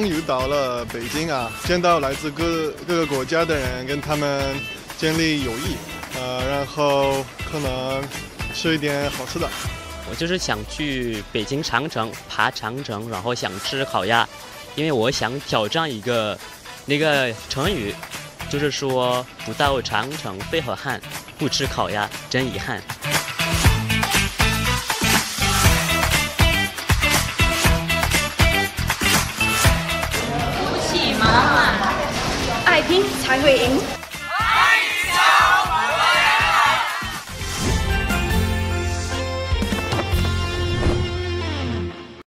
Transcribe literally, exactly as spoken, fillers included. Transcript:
终于到了北京啊，见到来自各各个国家的人，跟他们建立友谊，呃，然后可能吃一点好吃的。 我就是想去北京长城爬长城，然后想吃烤鸭，因为我想挑战一个那个成语，就是说不到长城非好汉，不吃烤鸭真遗憾。 福气满满，爱拼才会赢。